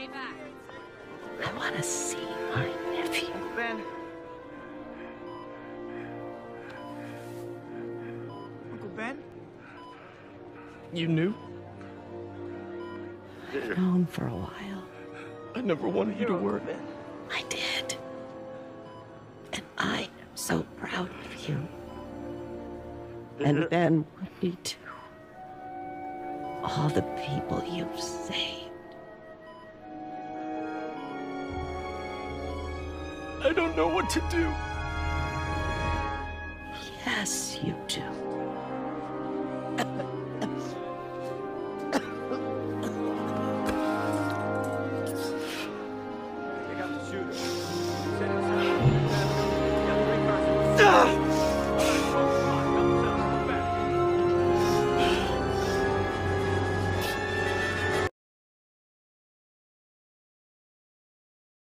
I want to see my nephew. Ben. Uncle Ben? You knew? I've known for a while. I never wanted you to worry. I did. And I am so proud of you. And Ben would be too. All the people you've saved. I don't know what to do. Yes, you do.